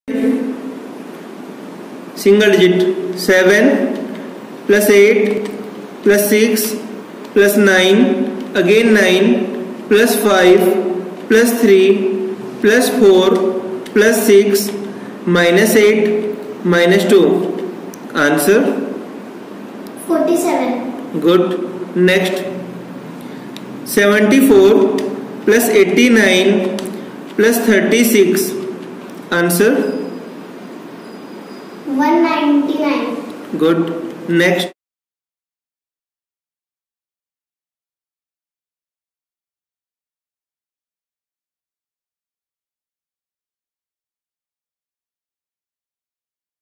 single digit. 7 plus 8 plus 6 plus 9 again 9 plus 5 plus 3 plus 4 plus 6 minus 8 minus 2. Answer 47. Good. Next, 74 plus 89 plus 36. Answer 199. Good. Next,